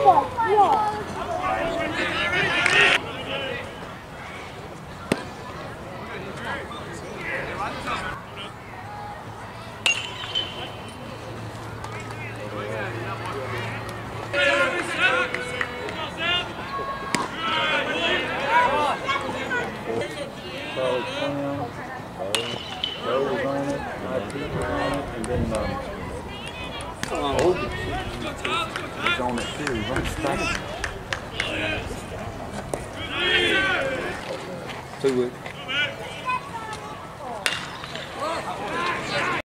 He's on it too. He's on the stack. 2 weeks.